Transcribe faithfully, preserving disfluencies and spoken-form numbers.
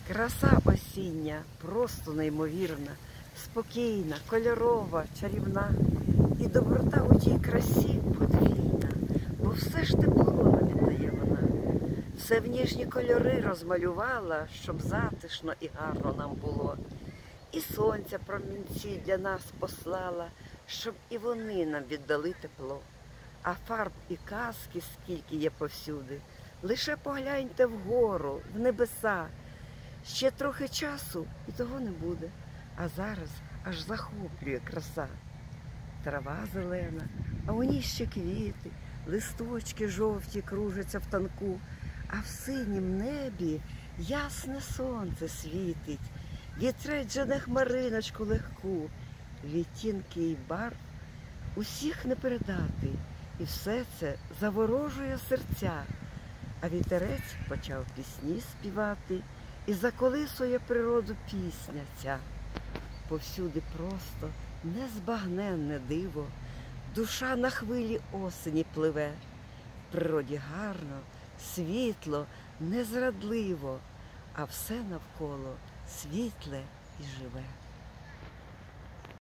Краса осіння просто неймовірна, спокійна, кольорова, чарівна. І доброта у тій красі подвійна, бо все ж тепло нам віддає вона. Все в ніжні кольори розмалювала, щоб затишно і гарно нам було. І сонця промінці для нас послала, щоб і вони нам віддали тепло. А фарб і казки скільки є повсюди, лише погляньте вгору, в небеса. Ще трохи часу і того не буде, а зараз аж захоплює краса. Трава зелена, а у ній ще квіти, листочки жовті кружаться в танку, а в синім небі ясне сонце світить, вітрець жене хмариночку легку, відтінки й барв усіх не передати, і все це заворожує серця. А вітерець почав пісні співати, і заколисує природу пісня ця. Повсюди просто незбагненне диво, душа на хвилі осені пливе. В природі гарно, світло, незрадливо, а все навколо світле і живе.